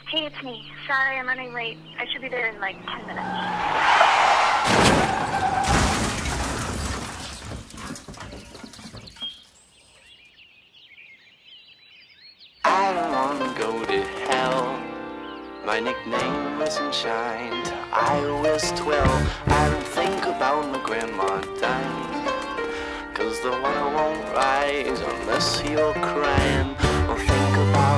Hey, it's me. Sorry, I'm running late. I should be there in like 10 minutes. I don't wanna go to hell. My nickname was Sunshine. I was 12. I don't think about my grandma dying, 'cause the water won't rise unless you're crying. Or think about